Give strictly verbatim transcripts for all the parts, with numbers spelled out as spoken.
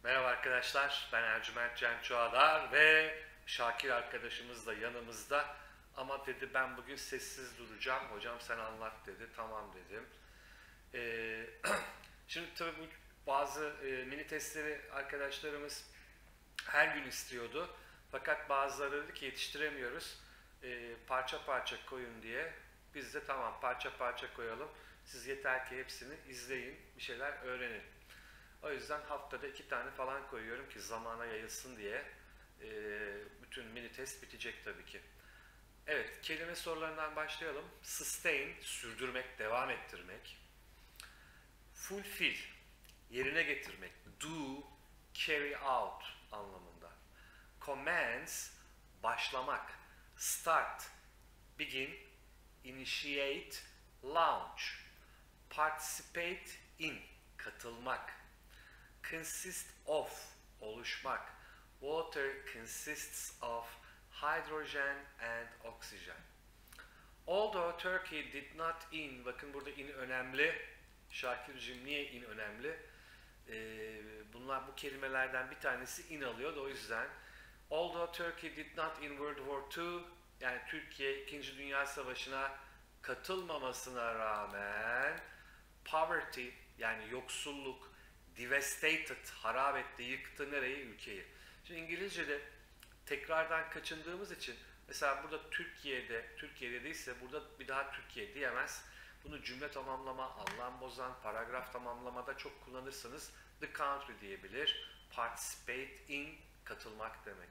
Merhaba arkadaşlar, ben Ercüment Can Çuadar ve Şakir arkadaşımız da yanımızda. Ama dedi ben bugün sessiz duracağım, hocam sen anlat dedi, tamam dedim. Ee, şimdi tabii bu bazı e, mini testleri arkadaşlarımız her gün istiyordu. Fakat bazıları dedi ki yetiştiremiyoruz, e, parça parça koyun diye. Biz de tamam parça parça koyalım, siz yeter ki hepsini izleyin, bir şeyler öğrenin. O yüzden haftada iki tane falan koyuyorum ki zamana yayılsın diye. E, bütün mini test bitecek tabii ki. Evet, kelime sorularından başlayalım. Sustain, sürdürmek, devam ettirmek. Fulfill, yerine getirmek. Do, carry out anlamında. Commence, başlamak. Start, begin, initiate, launch. Participate in, katılmak. Consist of, oluşmak. Water consists of hydrogen and oxygen. Although Turkey did not in, bakın burada in önemli. Şakir'cim niye in önemli? Ee, bunlar bu kelimelerden bir tanesi in alıyor da o yüzden. Although Turkey did not in World War Two, yani Türkiye İkinci Dünya Savaşı'na katılmamasına rağmen poverty, yani yoksulluk, devastated, harap etti, yıktı nereyi? Ülkeyi. Şimdi İngilizce'de tekrardan kaçındığımız için mesela burada Türkiye'de, Türkiye'de değilse burada bir daha Türkiye diyemez. Bunu cümle tamamlama, anlam bozan, paragraf tamamlamada çok kullanırsanız the country diyebilir. Participate in, katılmak demek.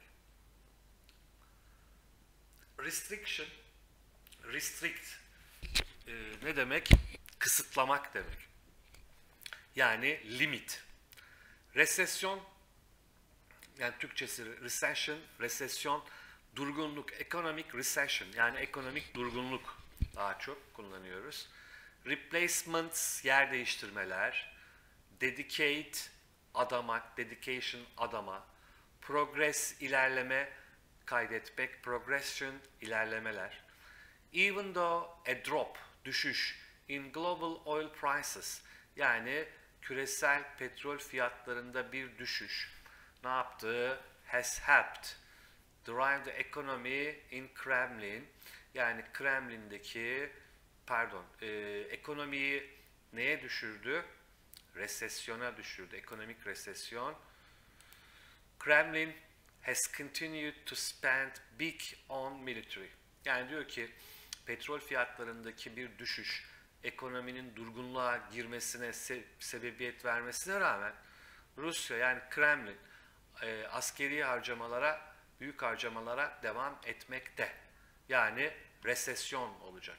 Restriction, restrict e, ne demek? Kısıtlamak demek. Yani limit. Resesyon, yani Türkçesi recession, resesyon, durgunluk, economic recession, yani ekonomik durgunluk daha çok kullanıyoruz. Replacements, yer değiştirmeler. Dedicate, adamak, dedication, adama. Progress, ilerleme, kaydetmek. Progression, ilerlemeler. Even though a drop, düşüş, in global oil prices, yani küresel petrol fiyatlarında bir düşüş ne yaptı? Has helped drive the economy in Kremlin, yani Kremlin'deki pardon e, ekonomiyi neye düşürdü? Resesyona düşürdü. Ekonomik resesyon. Kremlin has continued to spend big on military. Yani diyor ki petrol fiyatlarındaki bir düşüş ekonominin durgunluğa girmesine se sebebiyet vermesine rağmen Rusya, yani Kremlin e, askeri harcamalara, büyük harcamalara devam etmekte. Yani resesyon olacak.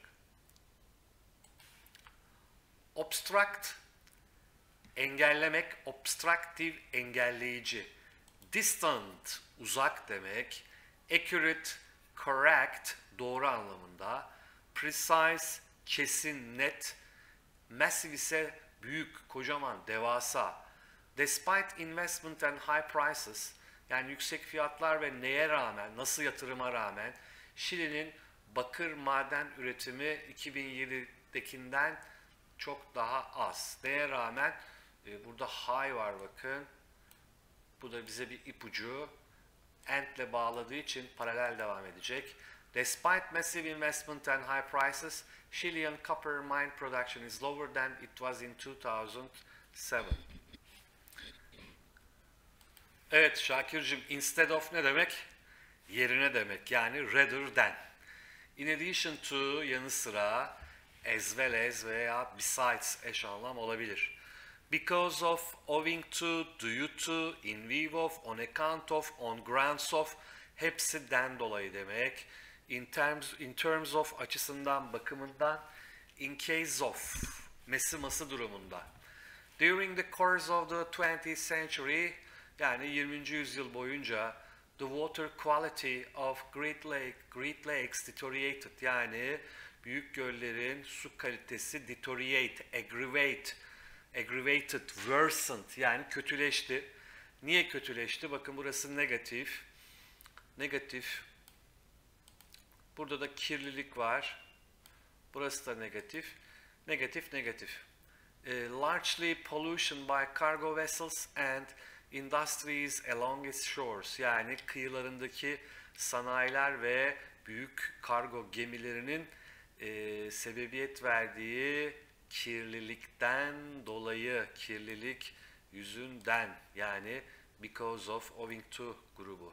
Obstruct, engellemek, obstructive, engelleyici. Distant, uzak demek. Accurate, correct, doğru anlamında. Precise, kesin, net. Massive ise büyük, kocaman, devasa. Despite investment and high prices, yani yüksek fiyatlar ve neye rağmen, nasıl yatırıma rağmen, Şili'nin bakır maden üretimi iki bin yedidekinden çok daha az. Neye rağmen? E, burada high var bakın. Bu da bize bir ipucu. And'le bağladığı için paralel devam edecek. Despite massive investment and high prices, Chilean copper mine production is lower than it was in two thousand seven. Evet Şakir'cim, instead of ne demek? Yerine demek, yani rather than. In addition to, yanı sıra, as well as veya besides eş anlam olabilir. Because of, owing to, due to, in view of, on account of, on grounds of, hepsi den dolayı demek. In terms, in terms of, açısından, bakımından. In case of, mesi ması durumunda. During the course of the twentieth century, yani yirminci yüzyıl boyunca, the water quality of Great Lake, Great Lakes deteriorated, yani büyük göllerin su kalitesi deteriorate, aggravate, aggravated, worsened, yani kötüleşti. Niye kötüleşti? Bakın burası negatif. Negatif. Burada da kirlilik var. Burası da negatif. Negatif, negatif. Uh, largely pollution by cargo vessels and industries along its shores, yani kıyılarındaki sanayiler ve büyük kargo gemilerinin e, sebebiyet verdiği kirlilikten dolayı, kirlilik yüzünden, yani because of, owing to grubu.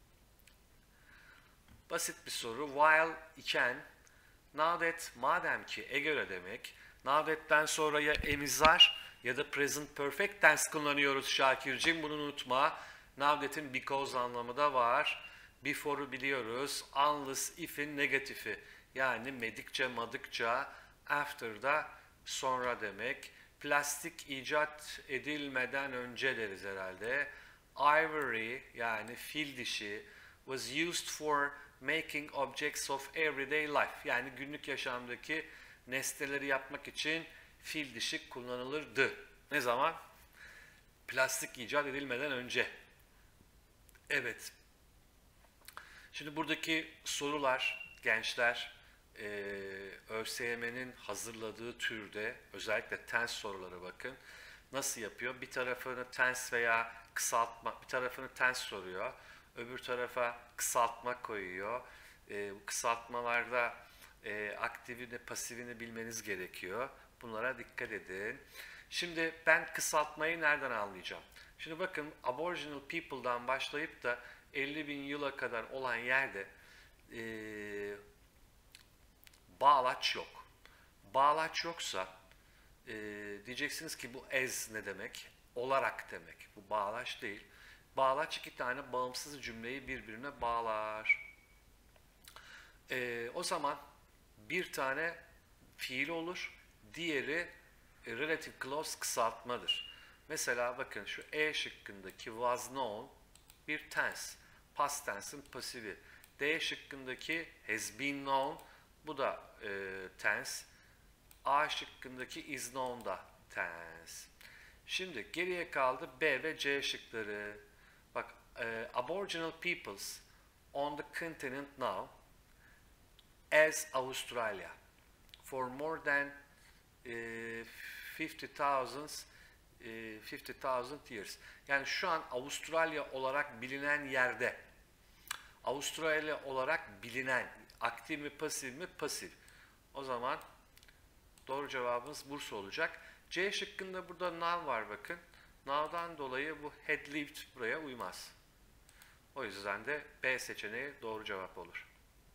Basit bir soru. While iken, now that, madem ki, e göre demek. Now that'ten sonra ya emizar ya da present perfect tense kullanıyoruz Şakir'cim. Bunu unutma. Now that'in because anlamı da var. Before'u biliyoruz. Unless if'in negatifi. Yani medikçe, madıkça. After'da sonra demek. Plastik icat edilmeden önce deriz herhalde. Ivory, yani fil dişi, was used for making objects of everyday life. Yani günlük yaşamdaki nesneleri yapmak için fil dişi kullanılırdı. Ne zaman? Plastik icat edilmeden önce. Evet. Şimdi buradaki sorular, gençler, e, ÖSYM'nin hazırladığı türde, özellikle tense sorulara bakın. Nasıl yapıyor? Bir tarafını tense veya kısaltma, bir tarafını tense soruyor. Öbür tarafa kısaltma koyuyor. E, bu kısaltmalarda e, aktifini, pasifini bilmeniz gerekiyor. Bunlara dikkat edin. Şimdi ben kısaltmayı nereden anlayacağım? Şimdi bakın, Aboriginal People'dan başlayıp da elli bin yıla kadar olan yerde e, bağlaç yok. Bağlaç yoksa e, diyeceksiniz ki bu as ne demek? Olarak demek. Bu bağlaç değil. Bağlaç iki tane bağımsız cümleyi birbirine bağlar. E, o zaman bir tane fiil olur, diğeri e, relative clause kısaltmadır. Mesela bakın şu E şıkkındaki was known bir tense, past tense'in pasifi. D şıkkındaki has been known, bu da e, tense. A şıkkındaki is known da tense. Şimdi geriye kaldı B ve C şıkları. Bak, e, Aboriginal peoples on the continent now as Australia for more than e, fifty thousand e, fifty thousand years. Yani şu an Avustralya olarak bilinen yerde, Avustralya olarak bilinen, aktif mi pasif mi? Pasif. O zaman doğru cevabımız Bursa olacak. C şıkkında burada now var bakın. Now'dan dolayı bu had lived buraya uymaz. O yüzden de B seçeneği doğru cevap olur.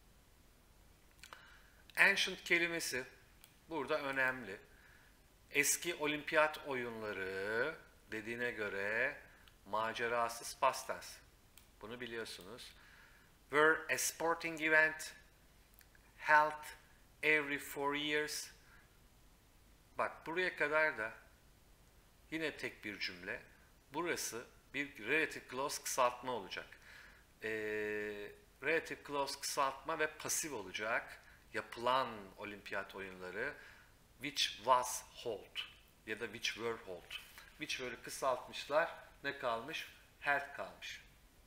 Ancient kelimesi burada önemli. Eski olimpiyat oyunları dediğine göre macerasız past tense. Bunu biliyorsunuz. Were a sporting event held every four years. Bak, buraya kadar da yine tek bir cümle. Burası bir relative clause kısaltma olacak. Ee, relative clause kısaltma ve pasif olacak. Yapılan olimpiyat oyunları which was held ya da which were held. Which were'ı kısaltmışlar. Ne kalmış? Held kalmış.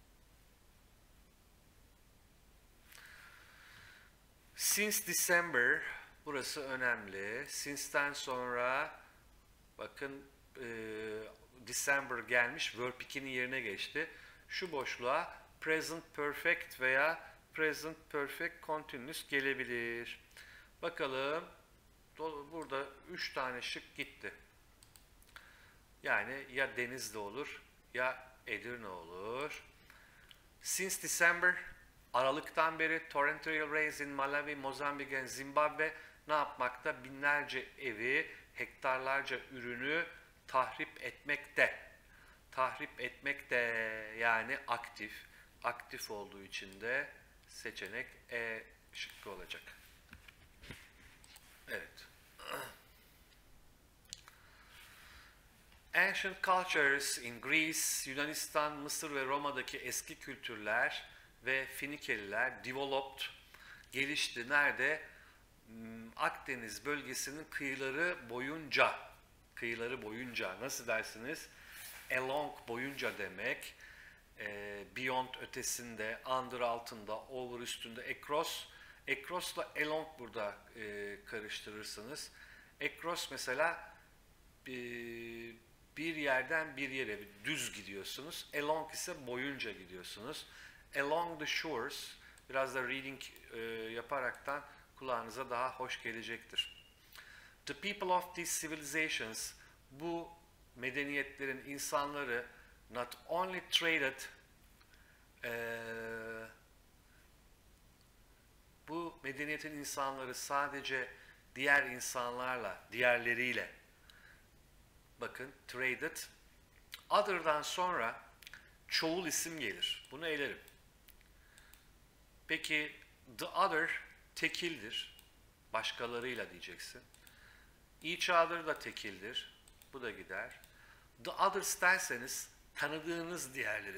Since December, burası önemli. Since'ten sonra bakın e, December gelmiş, verb ikinin yerine geçti. Şu boşluğa present perfect veya present perfect continuous gelebilir. Bakalım, burada üç tane şık gitti. Yani ya Denizli olur ya Edirne olur. Since December, Aralık'tan beri torrential rains in Malawi, Mozambik and Zimbabwe ne yapmakta? Binlerce evi, hektarlarca ürünü tahrip etmekte. Tahrip etmekte, yani aktif. Aktif olduğu için de seçenek E şıkkı olacak. Evet. Ancient cultures in Greece, Yunanistan, Mısır ve Roma'daki eski kültürler ve Finikeliler developed, gelişti. Nerede? Akdeniz bölgesinin kıyıları boyunca. Kıyıları boyunca. Nasıl dersiniz? Along boyunca demek. E, beyond ötesinde, under altında, over üstünde, across. Across'la along burada e, karıştırırsınız. Across mesela e, Bir yerden bir yere bir düz gidiyorsunuz. Along ise boyunca gidiyorsunuz. Along the shores biraz da reading e, yaparaktan kulağınıza daha hoş gelecektir. The people of these civilizations, bu medeniyetlerin insanları, not only traded, e, bu medeniyetin insanları sadece diğer insanlarla, diğerleriyle, bakın traded, other'dan sonra çoğul isim gelir. Bunu elerim. Peki the other tekildir. Başkalarıyla diyeceksin. Each other da tekildir. Bu da gider. The others derseniz tanıdığınız diğerleri.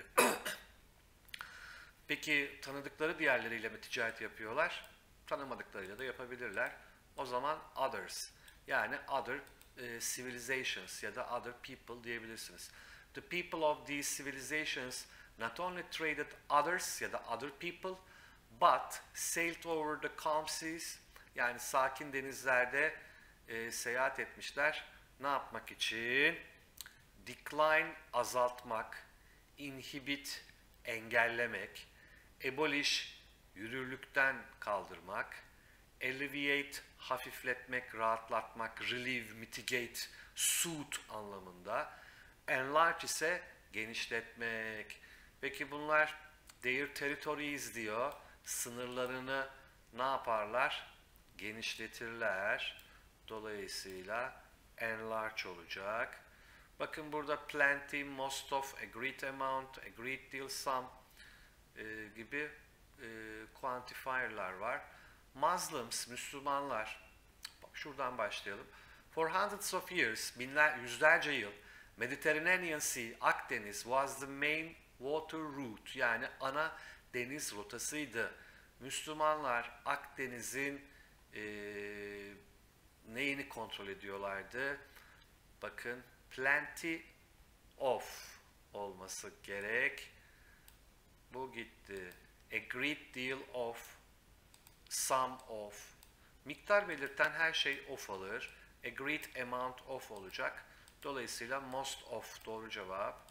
Peki tanıdıkları diğerleriyle mi ticaret yapıyorlar? Tanımadıklarıyla da yapabilirler. O zaman others. Yani other e, civilizations ya da other people diyebilirsiniz. The people of these civilizations not only traded others ya da other people but sailed over the calm seas, yani sakin denizlerde e, seyahat etmişler. Ne yapmak için? Decline azaltmak, inhibit engellemek, abolish yürürlükten kaldırmak, alleviate hafifletmek, rahatlatmak, relieve, mitigate, soothe anlamında, enlarge ise genişletmek. Peki bunlar their territories diyor. Sınırlarını ne yaparlar? Genişletirler. Dolayısıyla enlarge olacak. Bakın burada plenty, most of, a great amount, a great deal, some e, gibi e, quantifier'lar var. Muslims, Müslümanlar. Şuradan başlayalım. For hundreds of years, binler, yüzlerce yıl, Mediterranean Sea, Akdeniz was the main water route, yani ana deniz rotasıydı. Müslümanlar Akdeniz'in e, neyini kontrol ediyorlardı? Bakın, plenty of olması gerek. Bu gitti. A great deal of, some of. Miktar belirten her şey of alır. A great amount of olacak. Dolayısıyla most of doğru cevap.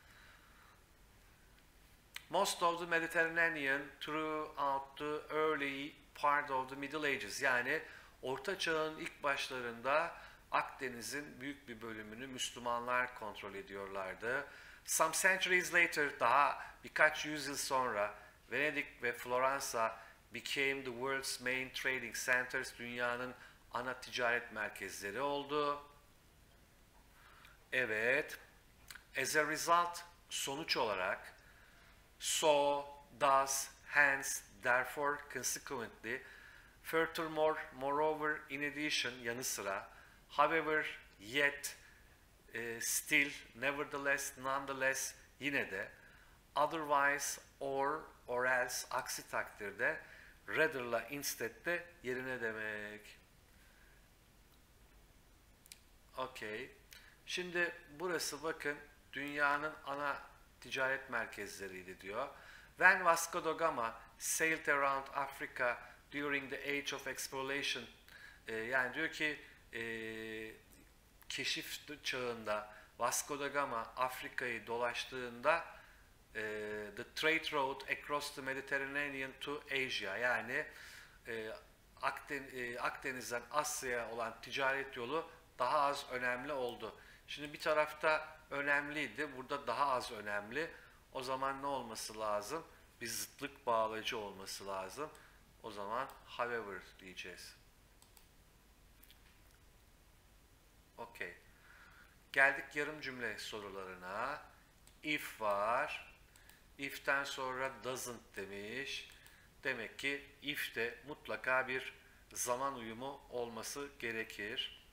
Most of the Mediterranean throughout the early part of the Middle Ages, yani Orta Çağ'ın ilk başlarında Akdeniz'in büyük bir bölümünü Müslümanlar kontrol ediyorlardı. Some centuries later, daha birkaç yüzyıl sonra Venedik ve Floransa became the world's main trading centers, dünyanın ana ticaret merkezleri oldu. Evet. As a result, sonuç olarak, so, thus, hence, therefore, consequently, furthermore, moreover, in addition, yanı sıra, however, yet, e, still, nevertheless, nonetheless, yine de, otherwise, or, or else, aksi takdirde, rather'la instead de yerine demek. Okay. Şimdi burası bakın dünyanın ana ticaret merkezleriydi diyor. When Vasco da Gama sailed around Africa during the age of exploration, e, yani diyor ki e, keşif çağında Vasco da Gama Afrika'yı dolaştığında e, the trade route across the Mediterranean to Asia, yani e, Akden, e, Akdeniz'den Asya'ya olan ticaret yolu daha az önemli oldu. Şimdi bir tarafta önemliydi, burada daha az önemli. O zaman ne olması lazım? Bir zıtlık bağlacı olması lazım. O zaman however diyeceğiz. Okay. Geldik yarım cümle sorularına. If var. If'ten sonra doesn't demiş. Demek ki if'te mutlaka bir zaman uyumu olması gerekir.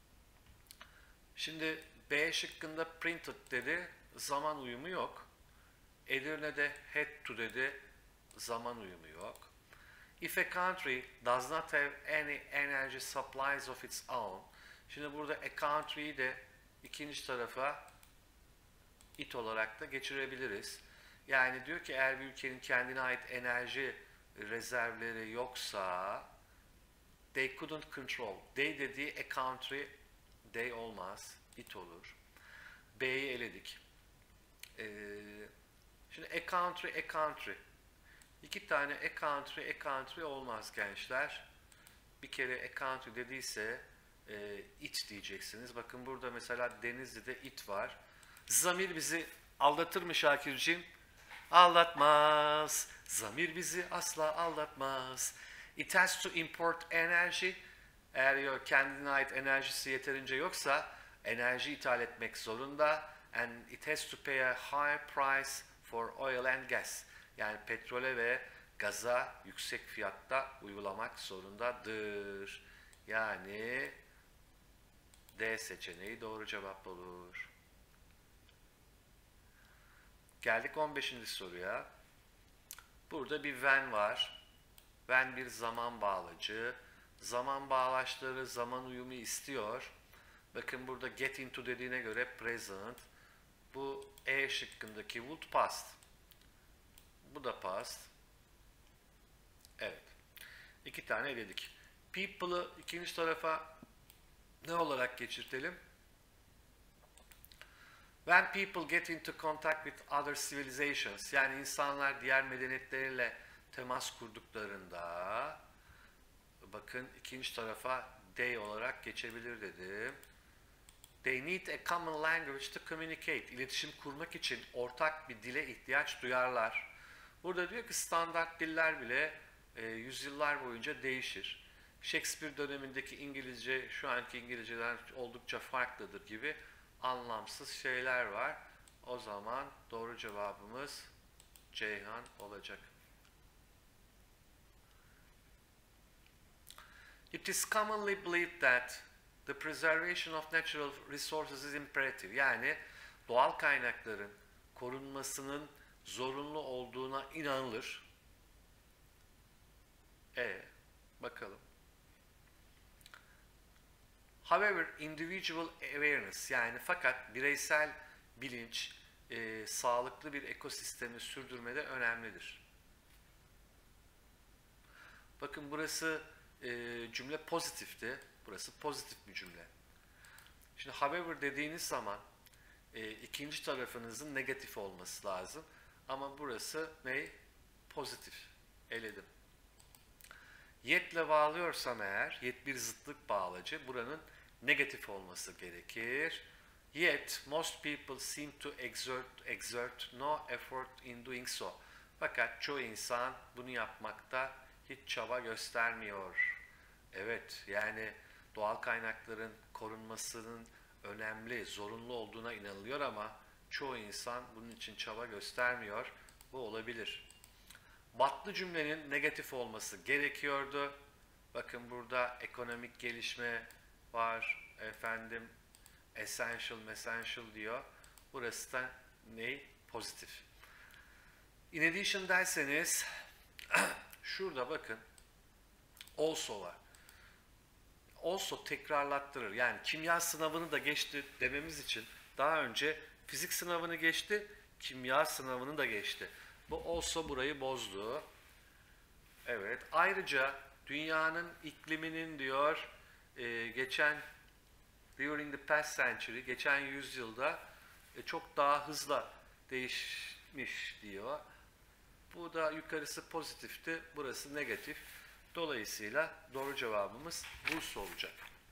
Şimdi B şıkkında printed dedi, zaman uyumu yok. Edirne'de had to dedi, zaman uyumu yok. If a country does not have any energy supplies of its own. Şimdi burada a country'yi de ikinci tarafa it olarak da geçirebiliriz. Yani diyor ki eğer bir ülkenin kendine ait enerji rezervleri yoksa they couldn't control. They dediği a country, they olmaz, it olur. B'yi eledik. Ee, şimdi a country, a country. İki tane a country, a country olmaz gençler. Bir kere a country dediyse e, it diyeceksiniz. Bakın burada mesela Denizli'de it var. Zamir bizi aldatır mı Şakirciğim? Aldatmaz. Zamir bizi asla aldatmaz. It has to import energy. Eğer kendine ait enerjisi yeterince yoksa enerji ithal etmek zorunda. And it has to pay a high price for oil and gas. Yani petrole ve gaza yüksek fiyatta uygulamak zorundadır. Yani D seçeneği doğru cevap olur. Geldik on beşinci soruya. Burada bir when var. When bir zaman bağlacı. Zaman bağlaçları zaman uyumu istiyor. Bakın burada get into dediğine göre present. Bu E şıkkındaki would past. Bu da past. Evet. İki tane eledik. People'ı ikinci tarafa ne olarak geçirtelim? When people get into contact with other civilizations, yani insanlar diğer medeniyetlerle temas kurduklarında, bakın ikinci tarafa they olarak geçebilir dedim. They need a common language to communicate. İletişim kurmak için ortak bir dile ihtiyaç duyarlar. Burada diyor ki standart diller bile e, yüzyıllar boyunca değişir. Shakespeare dönemindeki İngilizce şu anki İngilizceden oldukça farklıdır gibi anlamsız şeyler var. O zaman doğru cevabımız Ceyhan olacak. It is commonly believed that the preservation of natural resources is imperative. Yani doğal kaynakların korunmasının zorunlu olduğuna inanılır. E, bakalım. However, individual awareness, yani fakat bireysel bilinç e, sağlıklı bir ekosistemi sürdürmede önemlidir. Bakın burası e, cümle pozitifti. Burası pozitif bir cümle. Şimdi however dediğiniz zaman e, ikinci tarafınızın negatif olması lazım. Ama burası ne? Pozitif. Eledim. Yet'le bağlıyorsam eğer, yet bir zıtlık bağlacı, buranın negatif olması gerekir. Yet, most people seem to exert, exert no effort in doing so. Fakat çoğu insan bunu yapmakta hiç çaba göstermiyor. Evet, yani doğal kaynakların korunmasının önemli, zorunlu olduğuna inanılıyor ama çoğu insan bunun için çaba göstermiyor. Bu olabilir. Batlı cümlenin negatif olması gerekiyordu. Bakın burada ekonomik gelişme var. Efendim essential, essential diyor. Burası da ne? Pozitif. In addition derseniz şurada bakın also var. Also tekrarlattırır. Yani kimya sınavını da geçti dememiz için daha önce fizik sınavını geçti, kimya sınavını da geçti. Bu also burayı bozdu. Evet. Ayrıca dünyanın ikliminin diyor e, geçen during the past century, geçen yüzyılda e, çok daha hızlı değişmiş diyor. Bu da yukarısı pozitifti, burası negatif. Dolayısıyla doğru cevabımız Bursa olacak.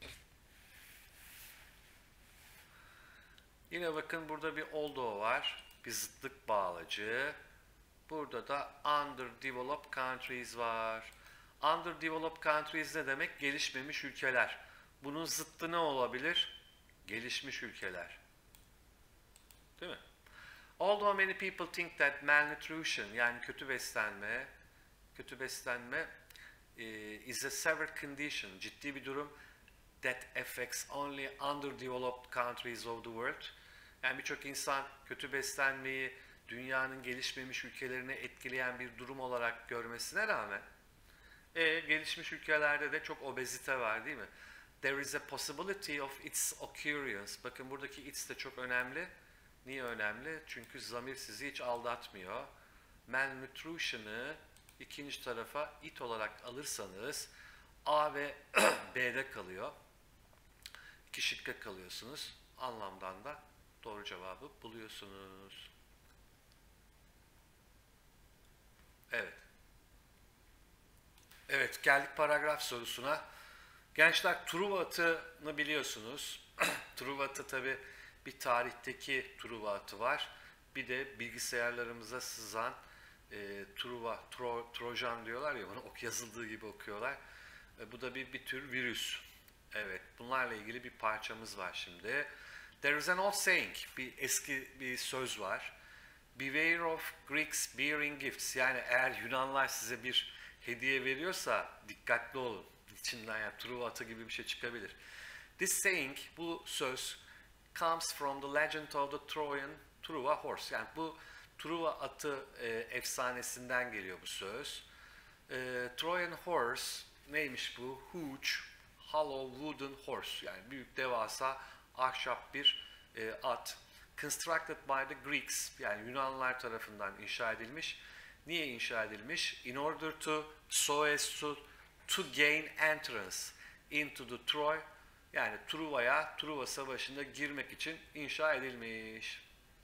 Yine bakın burada bir although var. Bir zıtlık bağlacı. Burada da underdeveloped countries var. Underdeveloped countries ne demek? Gelişmemiş ülkeler. Bunun zıttı ne olabilir? Gelişmiş ülkeler. Değil mi? Although many people think that malnutrition, yani kötü beslenme, kötü beslenme is a severe condition, ciddi bir durum that affects only underdeveloped countries of the world. Yani birçok insan kötü beslenmeyi dünyanın gelişmemiş ülkelerini etkileyen bir durum olarak görmesine rağmen e, gelişmiş ülkelerde de çok obezite var değil mi? There is a possibility of its occurrence. Bakın buradaki its de çok önemli. Niye önemli? Çünkü zamir sizi hiç aldatmıyor. Malnutrition'ı ikinci tarafa it olarak alırsanız A ve B'de kalıyor. İki şıkka kalıyorsunuz. Anlamdan da Doğru cevabı buluyorsunuz. Evet. Evet, geldik paragraf sorusuna. Gençler, Truva atını biliyorsunuz. Truva atı tabi bir tarihteki Truva atı var. Bir de bilgisayarlarımıza sızan e, Truva, Tro, Trojan diyorlar ya, bunu ok yazıldığı gibi okuyorlar. E, bu da bir, bir tür virüs. Evet, bunlarla ilgili bir parçamız var şimdi. There is an old saying, bir eski bir söz var. Beware of Greeks bearing gifts. Yani eğer Yunanlar size bir hediye veriyorsa dikkatli olun. İçinden yani Truva atı gibi bir şey çıkabilir. This saying, bu söz comes from the legend of the Trojan Truva horse. Yani bu Truva atı e, efsanesinden geliyor bu söz. E, Trojan horse neymiş bu? Huge, hollow wooden horse. Yani büyük devasa ahşap bir e, at. Constructed by the Greeks, yani Yunanlılar tarafından inşa edilmiş. Niye inşa edilmiş? In order to, so as to, to gain entrance into the Troy, yani Truva'ya, Truva Savaşı'nda girmek için inşa edilmiş.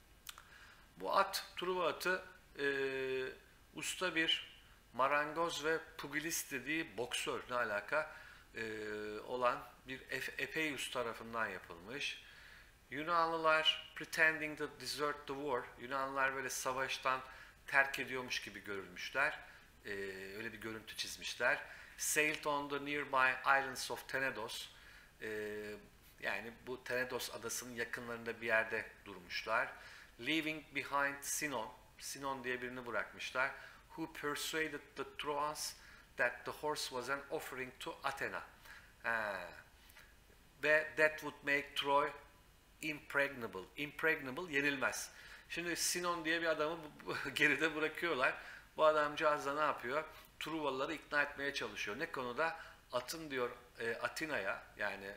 Bu at, Truva atı, e, usta bir marangoz ve pugilist dediği boksör, ne alaka, e, olan bir Epeius tarafından yapılmış. Yunanlılar pretending to desert the war, Yunanlılar böyle savaştan terk ediyormuş gibi görülmüşler. Ee, öyle bir görüntü çizmişler. Sailed on the nearby islands of Tenedos. Ee, yani bu Tenedos adasının yakınlarında bir yerde durmuşlar. Leaving behind Sinon, Sinon diye birini bırakmışlar. Who persuaded the Trojans that the horse was an offering to Athena. Ha. Ve that would make Troy impregnable. Impregnable, yenilmez. Şimdi Sinon diye bir adamı geride bırakıyorlar. Bu adamcağız da ne yapıyor? Truvalıları ikna etmeye çalışıyor. Ne konuda? Atın diyor e, Atina'ya, yani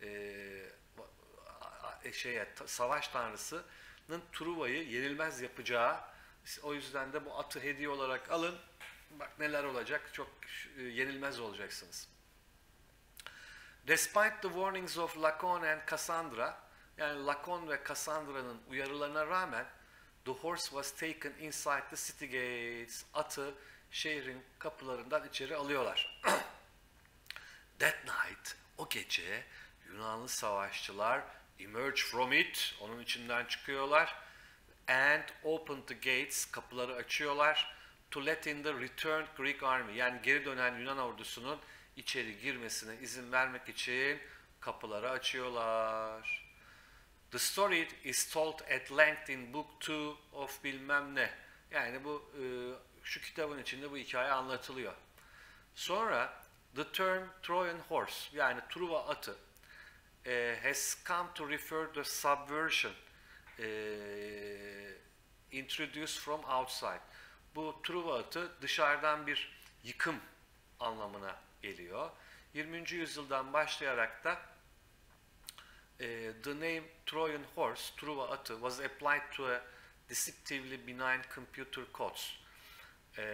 e, şeye, savaş tanrısının Truva'yı yenilmez yapacağı. O yüzden de bu atı hediye olarak alın. Bak neler olacak. Çok e, yenilmez olacaksınız. Despite the warnings of Lacon and Cassandra, yani Lacon ve Cassandra'nın uyarılarına rağmen the horse was taken inside the city gates. Atı şehrin kapılarından içeri alıyorlar. That night, o gece Yunanlı savaşçılar emerge from it, onun içinden çıkıyorlar. And open the gates, kapıları açıyorlar. To let in the returned Greek army, yani geri dönen Yunan ordusunun içeri girmesine izin vermek için kapıları açıyorlar. The story is told at length in book two of bilmem ne. Yani bu e, şu kitabın içinde bu hikaye anlatılıyor. Sonra the term Trojan horse, yani Truva atı e, has come to refer to subversion e, introduced from outside. Bu Truva atı dışarıdan bir yıkım anlamına geliyor. yirminci yüzyıldan başlayarak da the name Trojan horse, Truva atı, was applied to a deceptively benign computer codes uh,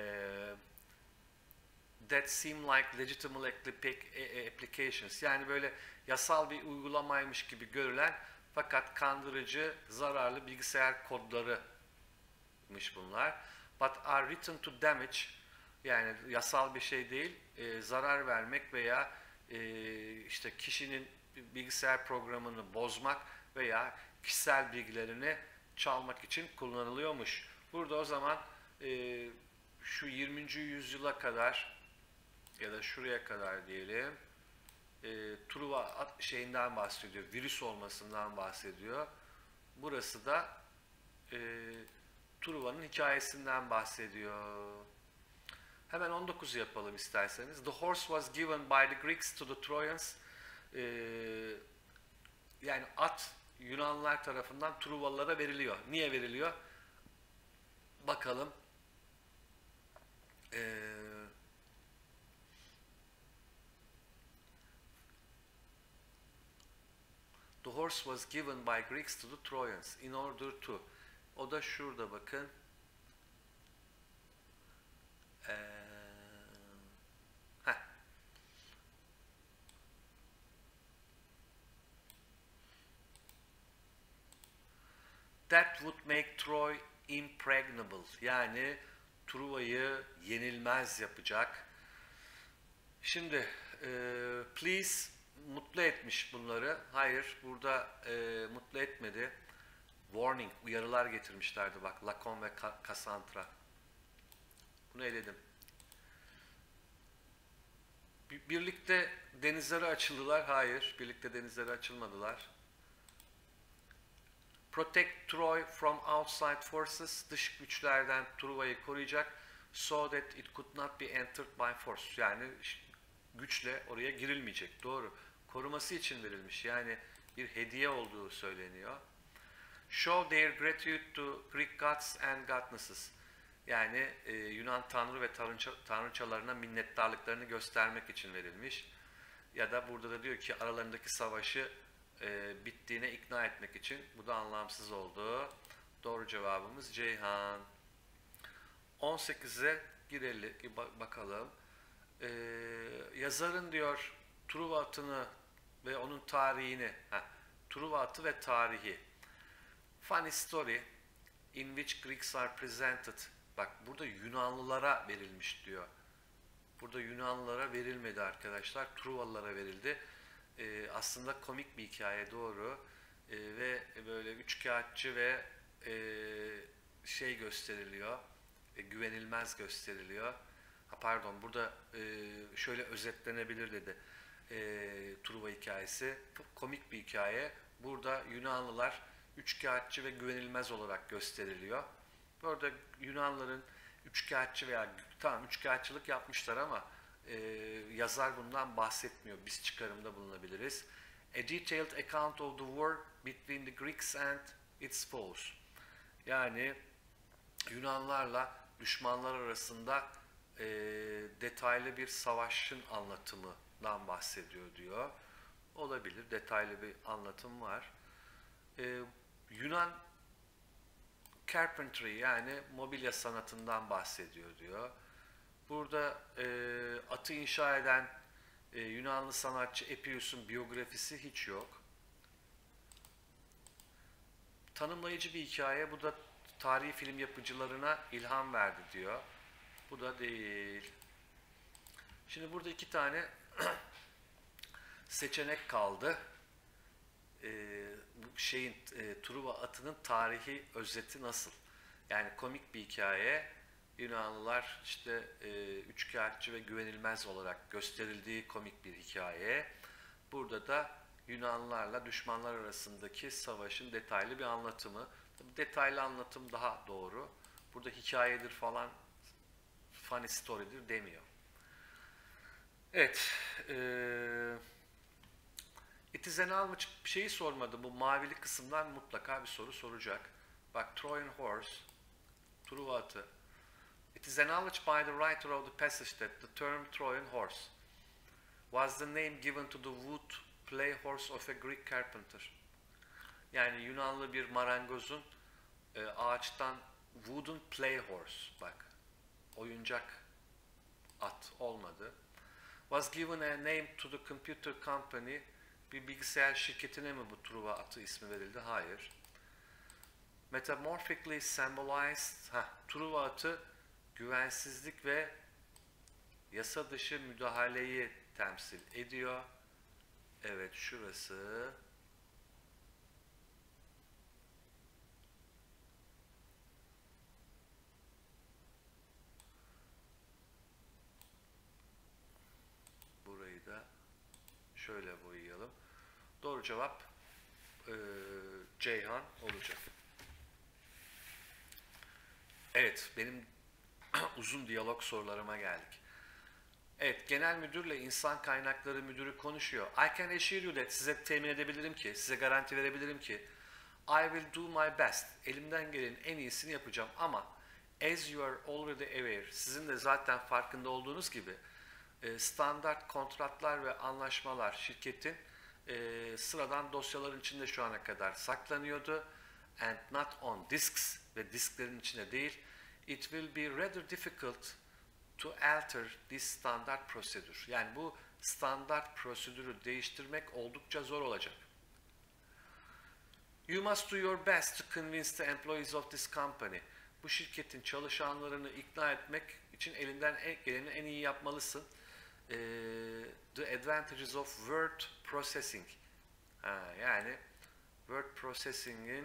that seem like legitimate applications. Yani böyle yasal bir uygulamaymış gibi görülen fakat kandırıcı, zararlı bilgisayar kodlarıymış bunlar. But are written to damage, yani yasal bir şey değil, e, zarar vermek veya e, işte kişinin bilgisayar programını bozmak veya kişisel bilgilerini çalmak için kullanılıyormuş. Burada o zaman e, şu yirminci yüzyıla kadar ya da şuraya kadar diyelim e, Truva şeyinden bahsediyor, virüs olmasından bahsediyor. Burası da e, Truva'nın hikayesinden bahsediyor. Hemen on dokuz yapalım isterseniz. The horse was given by the Greeks to the Trojans. Ee, yani at Yunanlılar tarafından Truvalılara veriliyor. Niye veriliyor? Bakalım. Ee, the horse was given by Greeks to the Trojans in order to. O da şurada bakın. Ee, heh. That would make Troy impregnable. Yani Truva'yı yenilmez yapacak. Şimdi e, please mutlu etmiş bunları. Hayır, burada e, mutlu etmedi. Warning, uyarılar getirmişlerdi bak. Lacon ve Cassandra. Bunu eledim. Birlikte denizlere açıldılar. Hayır, birlikte denizlere açılmadılar. Protect Troy from outside forces. Dış güçlerden Truva'yı koruyacak. So that it could not be entered by force. Yani güçle oraya girilmeyecek. Doğru. Koruması için verilmiş. Yani bir hediye olduğu söyleniyor. Show their gratitude to Greek gods and goddesses. Yani e, Yunan tanrı ve tanrıça, tanrıçalarına minnettarlıklarını göstermek için verilmiş. Ya da burada da diyor ki aralarındaki savaşı e, bittiğine ikna etmek için. Bu da anlamsız oldu. Doğru cevabımız Ceyhan. on sekize girelim, bakalım. Ee, yazarın diyor Truva atını ve onun tarihini, heh, Truva atı ve tarihi. Funny story in which Greeks are presented. Bak burada Yunanlılara verilmiş diyor. Burada Yunanlılara verilmedi arkadaşlar. Truvalılara verildi. Ee, aslında komik bir hikaye, doğru. Ee, ve böyle üçkağıtçı ve e, şey gösteriliyor. E, güvenilmez gösteriliyor. Ha, pardon, burada e, şöyle özetlenebilir dedi. E, Truva hikayesi. Komik bir hikaye. Burada Yunanlılar üçkağıtçı ve güvenilmez olarak gösteriliyor. Burada Yunanlıların üçkağıtçı veya tamam üçkağıtçılık yapmışlar ama e, yazar bundan bahsetmiyor. Biz çıkarımda bulunabiliriz. A detailed account of the war between the Greeks and its foes. Yani Yunanlarla düşmanlar arasında e, detaylı bir savaşın anlatımından bahsediyor diyor. Olabilir, detaylı bir anlatım var. E, Yunan carpentry yani mobilya sanatından bahsediyor diyor. Burada e, atı inşa eden e, Yunanlı sanatçı Epius'un biyografisi hiç yok. Tanımlayıcı bir hikaye. Bu da tarihi film yapıcılarına ilham verdi diyor. Bu da değil. Şimdi burada iki tane seçenek kaldı. Ee, bu şeyin e, Truva atının tarihi özeti nasıl? Yani komik bir hikaye. Yunanlılar işte e, üçkağıtçı ve güvenilmez olarak gösterildiği komik bir hikaye. Burada da Yunanlılarla düşmanlar arasındaki savaşın detaylı bir anlatımı. Tabii detaylı anlatım daha doğru. Burada hikayedir falan, funny story'dir demiyor. Evet. Ee, It is an almıç bir şeyi sormadı. Bu mavili kısımdan mutlaka bir soru soracak. Bak, Trojan horse, Truva atı. It is acknowledged by the writer of the passage that the term Trojan horse was the name given to the wood play horse of a Greek carpenter. Yani Yunanlı bir marangozun e, ağaçtan wooden play horse, bak oyuncak at olmadı. Was given a name to the computer company. Bir bilgisayar şirketine mi bu Truva atı ismi verildi? Hayır. Metamorphically symbolized, heh, Truva atı güvensizlik ve yasa dışı müdahaleyi temsil ediyor. Evet, şurası. Burayı da şöyle boyayalım. Doğru cevap e, Ceyhan olacak. Evet, benim uzun diyalog sorularıma geldik. Evet, genel müdürle insan kaynakları müdürü konuşuyor. I can assure you that, size temin edebilirim ki, size garanti verebilirim ki I will do my best. Elimden gelenin en iyisini yapacağım ama as you are already aware, sizin de zaten farkında olduğunuz gibi standart kontratlar ve anlaşmalar şirketin e, sıradan dosyaların içinde şu ana kadar saklanıyordu. And not on disks, ve disklerin içinde değil. It will be rather difficult to alter this standard procedure. Yani bu standart prosedürü değiştirmek oldukça zor olacak. You must do your best to convince the employees of this company. Bu şirketin çalışanlarını ikna etmek için elinden geleni en iyi yapmalısın. Ee, the advantages of word processing. Ha, yani word processing'in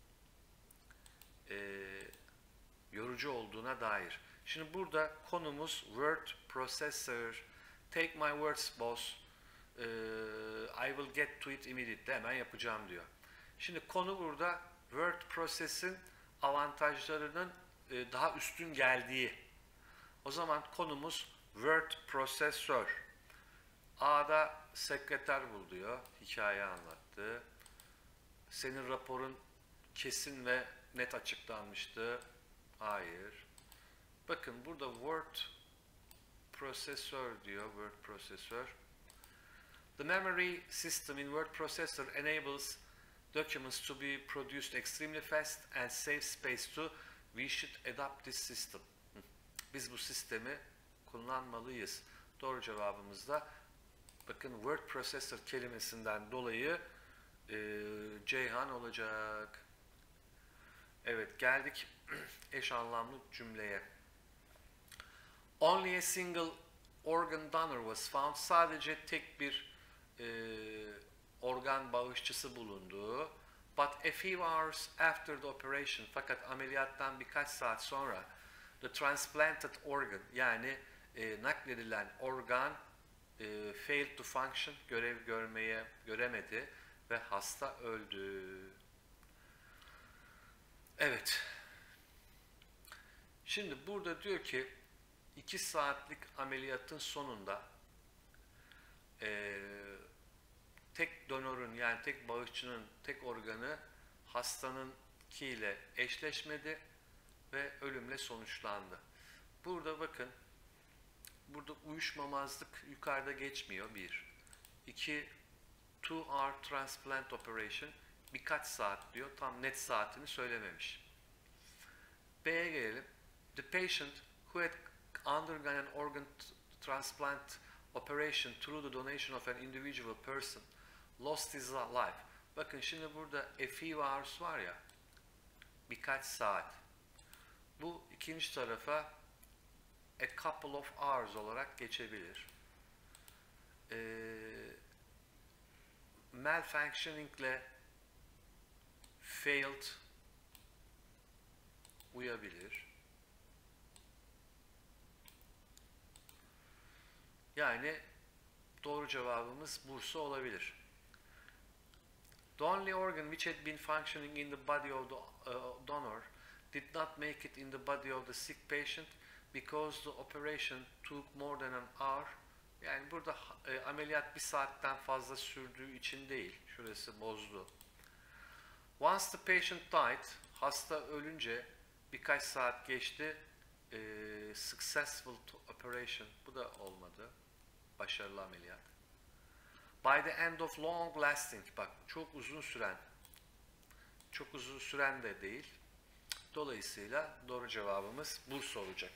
e, yorucu olduğuna dair. Şimdi burada konumuz word processor. Take my words boss. Ee, I will get to it immediately. Hemen yapacağım diyor. Şimdi konu burada word process'in avantajlarının e, daha üstün geldiği. O zaman konumuz word processor. A'da sekreter bul diyor. Hikaye anlattı. Senin raporun kesin ve net açıklanmıştı. Hayır. Bakın burada word processor diyor. Word processor. The memory system in word processor enables documents to be produced extremely fast and save space to. We should adopt this system. Biz bu sistemi kullanmalıyız. Doğru cevabımız da bakın word processor kelimesinden dolayı e, Ceyhan olacak. Evet, geldik eş anlamlı cümleye. Only a single organ donor was found. Sadece tek bir e, organ bağışçısı bulundu. But a few hours after the operation, fakat ameliyattan birkaç saat sonra the transplanted organ, yani e, nakledilen organ e, failed to function, görev görmeye göremedi ve hasta öldü. Evet. Şimdi burada diyor ki iki saatlik ameliyatın sonunda e, tek donörün, yani tek bağışçının tek organı hastanınkiyle eşleşmedi ve ölümle sonuçlandı. Burada bakın, burada uyuşmamazlık yukarıda geçmiyor. Bir. İki, two hour transplant operation, birkaç saat diyor. Tam net saatini söylememiş. B'ye gelelim. The patient who had undergone an organ transplant operation through the donation of an individual person lost his life. Bakın şimdi burada a few hours var ya, birkaç saat. Bu ikinci tarafa a couple of hours olarak geçebilir. Ee, malfunctioning ile failed uyabilir. Yani doğru cevabımız Bursa olabilir. The only organ which had been functioning in the body of the uh, donor did not make it in the body of the sick patient because the operation took more than an hour. Yani burada e, ameliyat bir saatten fazla sürdüğü için değil. Şurası bozdu. Once the patient died, hasta ölünce birkaç saat geçti. E, successful operation. Bu da olmadı. Başarılı ameliyat. By the end of long lasting, bak çok uzun süren, çok uzun süren de değil. Dolayısıyla doğru cevabımız Bursa olacak.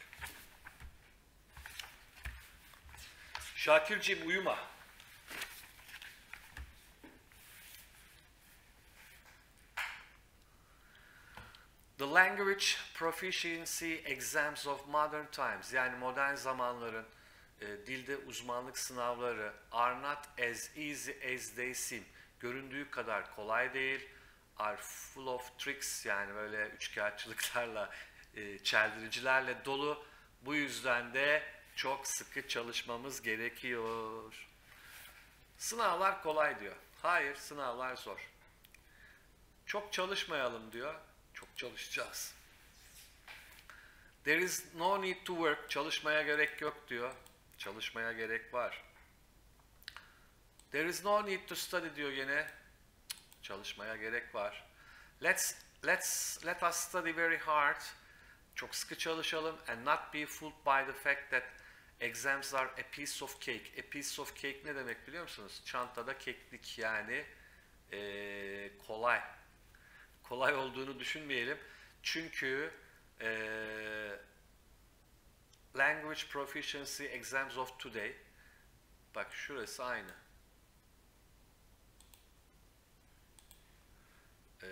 Şakirciğim uyuma. The language proficiency exams of modern times, yani modern zamanların e, dilde uzmanlık sınavları are not as easy as they seem. Göründüğü kadar kolay değil. Are full of tricks, yani böyle üçkağıtçılıklarla, e, çeldiricilerle dolu. Bu yüzden de çok sıkı çalışmamız gerekiyor. Sınavlar kolay diyor. Hayır, sınavlar zor. Çok çalışmayalım diyor. Çok çalışacağız. There is no need to work. Çalışmaya gerek yok diyor. Çalışmaya gerek var. There is no need to study diyor gene. Çalışmaya gerek var. Let's let's let us study very hard. Çok sıkı çalışalım and not be fooled by the fact that exams are a piece of cake. A piece of cake ne demek biliyor musunuz? Çantada keklik, yani ee, kolay. Kolay olduğunu düşünmeyelim. Çünkü ee, language proficiency exams of today, bak şurası aynı. Ee,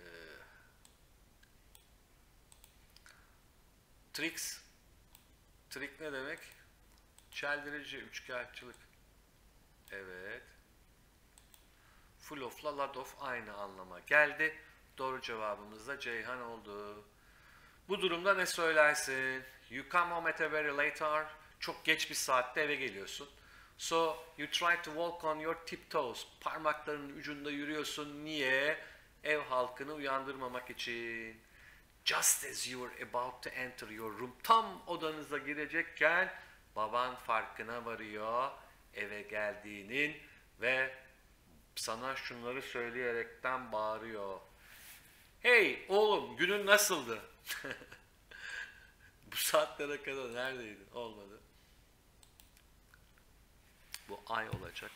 tricks. Trick ne demek? Çeldirici, üçkağıtçılık. Evet. Full of'la lot of aynı anlama geldi. Doğru cevabımız da Ceyhan oldu. Bu durumda ne söylersin? You come home at a very late hour. Çok geç bir saatte eve geliyorsun. So you try to walk on your tiptoes. Parmaklarının ucunda yürüyorsun. Niye? Ev halkını uyandırmamak için. Just as you were about to enter your room. Tam odanıza girecekken baban farkına varıyor eve geldiğinin ve sana şunları söyleyerekten bağırıyor. Hey oğlum, günün nasıldı? Bu saatlere kadar neredeydin? Olmadı. Bu I olacak.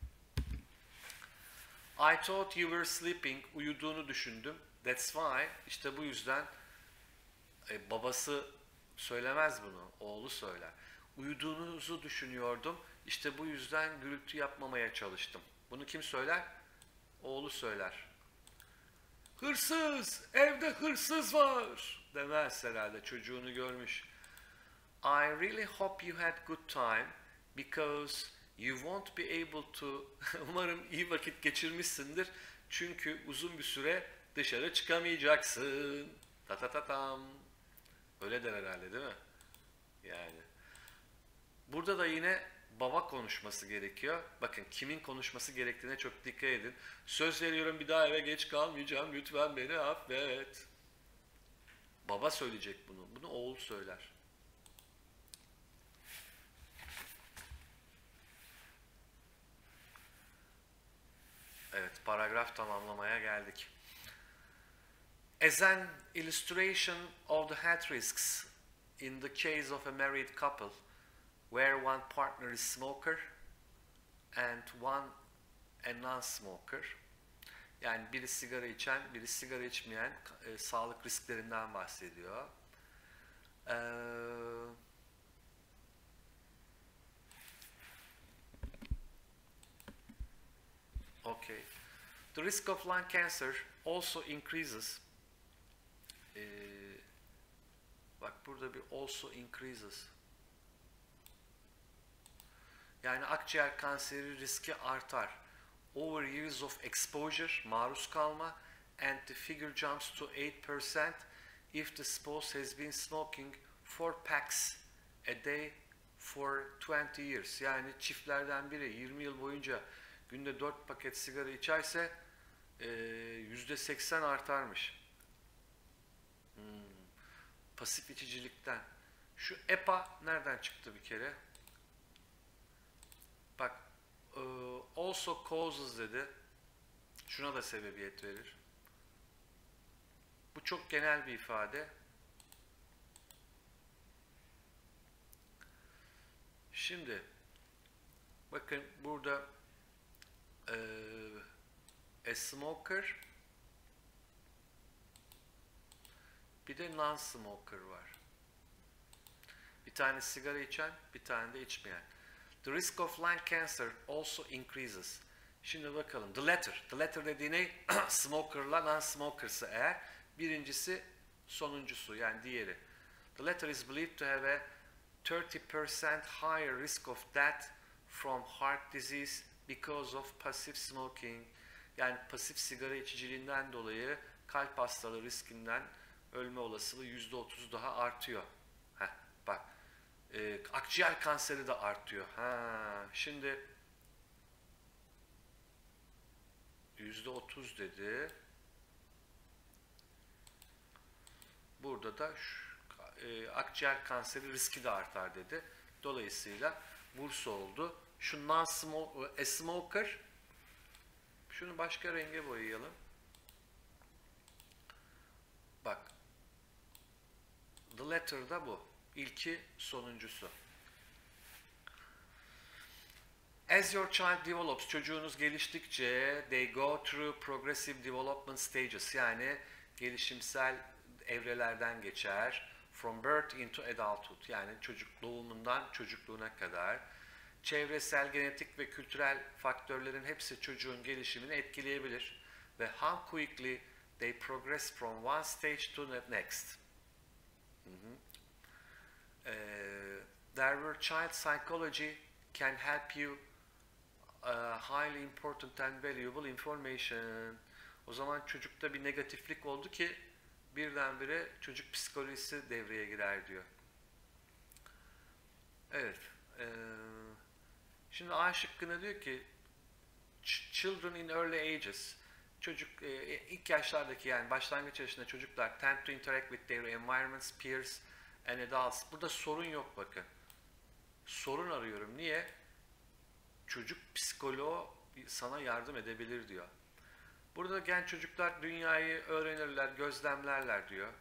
I thought you were sleeping. Uyuduğunu düşündüm. That's why. İşte bu yüzden e, babası söylemez bunu. Oğlu söyler. Uyuduğunuzu düşünüyordum. İşte bu yüzden gürültü yapmamaya çalıştım. Bunu kim söyler? Oğlu söyler. Hırsız! Evde hırsız var! Demez herhalde, çocuğunu görmüş. I really hope you had good time because you won't be able to... Umarım iyi vakit geçirmişsindir. Çünkü uzun bir süre dışarı çıkamayacaksın. Ta ta ta tam. Öyle der herhalde, değil mi? Yani. Burada da yine baba konuşması gerekiyor. Bakın kimin konuşması gerektiğine çok dikkat edin. Söz veriyorum bir daha eve geç kalmayacağım. Lütfen beni affet. Baba söyleyecek bunu. Bunu oğul söyler. Evet, paragraf tamamlamaya geldik. As an illustration of the health risks in the case of a married couple, where one partner is smoker and one a non-smoker. Yani biri sigara içen, biri sigara içmeyen e, sağlık risklerinden bahsediyor. Ee, okay. The risk of lung cancer also increases. Ee, bak burada bir also increases. Yani akciğer kanseri riski artar. Over years of exposure, maruz kalma, and the figure jumps to eight percent if the spouse has been smoking four packs a day for twenty years. Yani çiftlerden biri yirmi yıl boyunca günde dört paket sigara içerse yüzde seksen artarmış. Hmm. Pasif içicilikten. Şu E P A nereden çıktı bir kere? Bak, also causes dedi. Şuna da sebebiyet verir. Bu çok genel bir ifade. Şimdi bakın burada a smoker bir de non-smoker var. Bir tane sigara içen, bir tane de içmeyen. The risk of lung cancer also increases. Şimdi bakalım. The latter. The latter dediği ne? Smoker'la non-smoker'sı eğer. Birincisi sonuncusu yani diğeri. The latter is believed to have a thirty percent higher risk of death from heart disease because of passive smoking. Yani pasif sigara içiciliğinden dolayı kalp hastalığı riskinden ölme olasılığı yüzde otuz daha artıyor. Heh, bak. Ee, akciğer kanseri de artıyor. Ha, şimdi yüzde otuz dedi. Burada da şu, e, akciğer kanseri riski de artar dedi. Dolayısıyla Bursa oldu. Şu non-smoker, smoker, şunu başka renge boyayalım. Bak. The latter da bu. İlki sonuncusu. As your child develops, çocuğunuz geliştikçe they go through progressive development stages, yani gelişimsel evrelerden geçer. From birth into adulthood, yani çocuk doğumundan çocukluğuna kadar. Çevresel, genetik ve kültürel faktörlerin hepsi çocuğun gelişimini etkileyebilir. Ve how quickly they progress from one stage to the next. Hı hı. Uh, there were child psychology can help you uh, highly important and valuable information. O zaman çocukta bir negatiflik oldu ki birdenbire çocuk psikolojisi devreye girer diyor. Evet. E, şimdi A şıkkına diyor ki children in early ages, çocuk e, ilk yaşlardaki yani başlangıç yaşında çocuklar tend to interact with their environments, peers and adults. Burada sorun yok bakın. Sorun arıyorum. Niye? Çocuk psikoloğu sana yardım edebilir diyor. Burada genç çocuklar dünyayı öğrenirler, gözlemlerler diyor.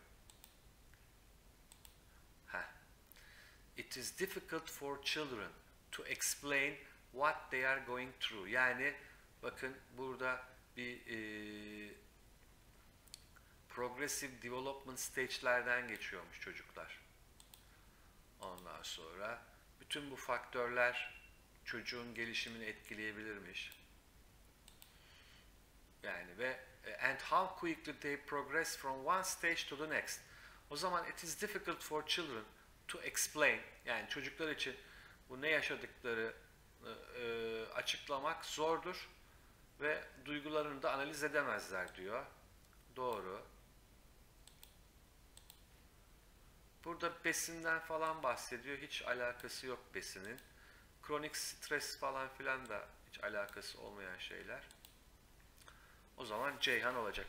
Heh. It is difficult for children to explain what they are going through. Yani bakın burada bir e, progressive development stage'lerden geçiyormuş çocuklar. Ondan sonra bütün bu faktörler çocuğun gelişimini etkileyebilirmiş. Yani ve and how quickly they progress from one stage to the next. O zaman it is difficult for children to explain. Yani çocuklar için bu ne yaşadıkları e, açıklamak zordur ve duygularını da analiz edemezler diyor. Doğru. Burada besinden falan bahsediyor. Hiç alakası yok besinin. Kronik stres falan filan da hiç alakası olmayan şeyler. O zaman Ceyhan olacak.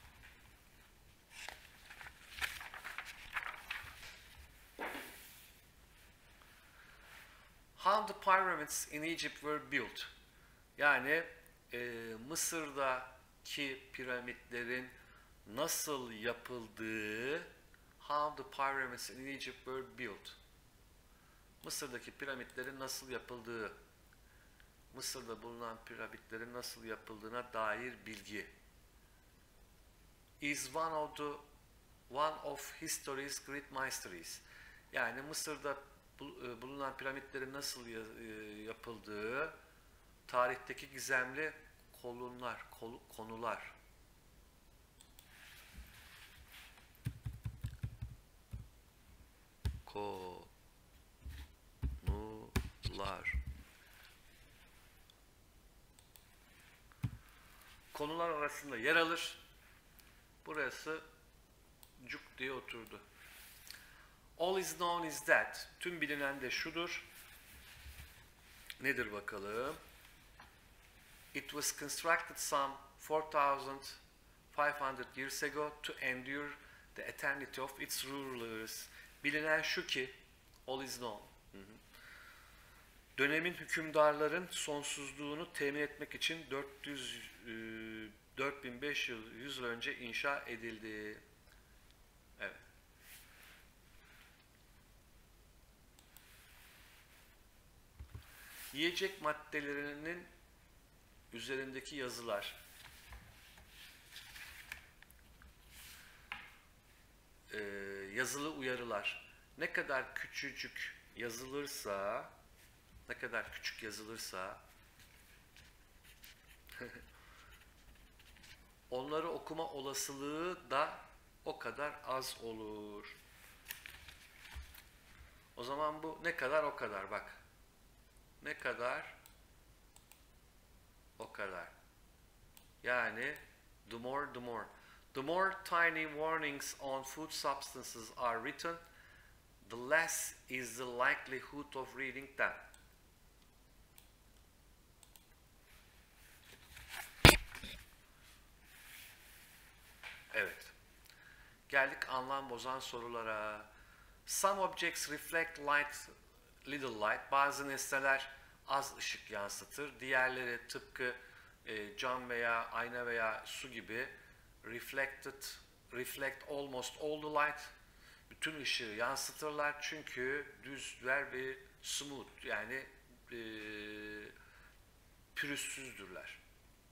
How the pyramids in Egypt were built. Yani e, Mısır'daki piramitlerin nasıl yapıldığı, how the pyramids in Egypt were built. Mısır'daki piramitlerin nasıl yapıldığı, Mısır'da bulunan piramitlerin nasıl yapıldığına dair bilgi. Is one of the one of history's great mysteries. Yani Mısır'da bulunan piramitlerin nasıl yapıldığı tarihteki gizemli kolunlar, konular. Konular. Konular arasında yer alır. Burası cuk diye oturdu. All is known is that. Tüm bilinen de şudur. Nedir bakalım? It was constructed some four thousand five hundred years ago to endure the eternity of its rulers. Bilinen şu ki, all is known. Hı hı. Dönemin hükümdarların sonsuzluğunu temin etmek için dört yüz, dört bin beş yüz yıl önce inşa edildi. Evet. Yiyecek maddelerinin üzerindeki yazılar. Ee, yazılı uyarılar. Ne kadar küçücük yazılırsa, ne kadar küçük yazılırsa onları okuma olasılığı da o kadar az olur. O zaman bu ne kadar o kadar bak. Ne kadar o kadar. Yani the more the more. The more tiny warnings on food substances are written, the less is the likelihood of reading them. Evet. Geldik anlam bozan sorulara. Some objects reflect light, little light. Bazı nesneler az ışık yansıtır. Diğerleri tıpkı e, cam veya ayna veya su gibi reflected, reflect almost all the light. Bütün ışığı yansıtırlar çünkü düzler ve smooth yani e, pürüzsüzdürler.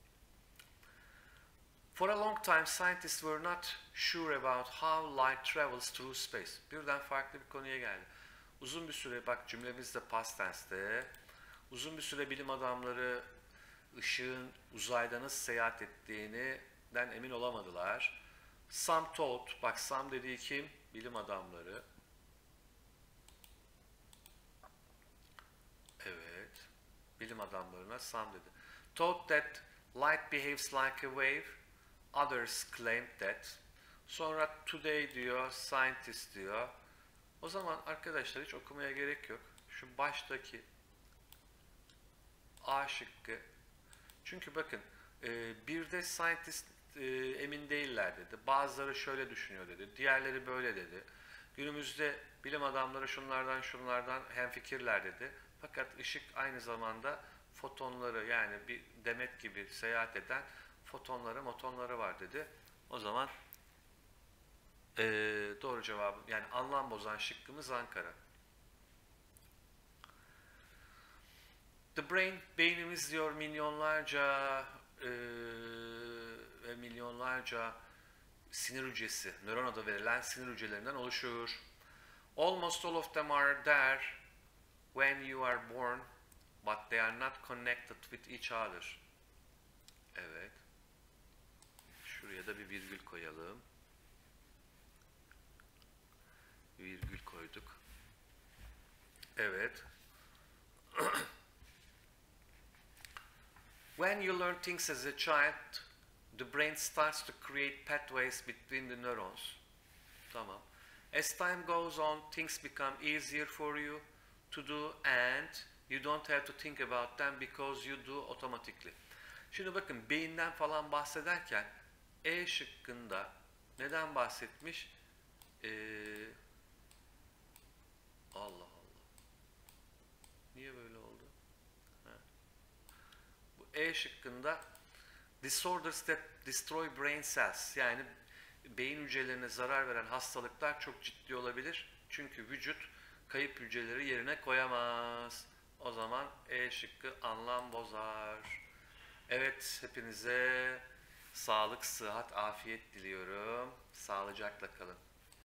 For a long time, scientists were not sure about how light travels through space. Birden farklı bir konuya geldi. Uzun bir süre, bak cümlemiz de past tense'te, uzun bir süre bilim adamları ışığın uzayda nasıl seyahat ettiğinden emin olamadılar. Some thought, bak some dediği kim? Bilim adamları. Evet. Bilim adamlarına some dedi. Thought that light behaves like a wave. Others claimed that. Sonra today diyor, scientist diyor. O zaman arkadaşlar hiç okumaya gerek yok. Şu baştaki A şıkkı. Çünkü bakın e, bir de scientist e, emin değiller dedi. Bazıları şöyle düşünüyor dedi. Diğerleri böyle dedi. Günümüzde bilim adamları şunlardan şunlardan hemfikirler dedi. Fakat ışık aynı zamanda fotonları, yani bir demet gibi seyahat eden fotonları, motonları var dedi. O zaman e, doğru cevabı, yani anlam bozan şıkkımız Ankara. The brain, beynimiz diyor milyonlarca e, ve milyonlarca sinir hücresi, nöron adı verilen sinir hücrelerinden oluşur. Almost all of them are there when you are born, but they are not connected with each other. Evet. Şuraya da bir virgül koyalım. Virgül koyduk. Evet. When you learn things as a child, the brain starts to create pathways between the neurons. Tamam. As time goes on, things become easier for you to do and you don't have to think about them because you do automatically. Şimdi bakın beyinden falan bahsederken E şıkkında neden bahsetmiş? Ee, Allah Allah. Niye böyle oldu? Ha. Bu E şıkkında disorders that destroy brain cells, yani beyin hücrelerine zarar veren hastalıklar çok ciddi olabilir. Çünkü vücut kayıp hücreleri yerine koyamaz. O zaman E şıkkı anlam bozar. Evet, hepinize sağlık, sıhhat, afiyet diliyorum. Sağlıcakla kalın.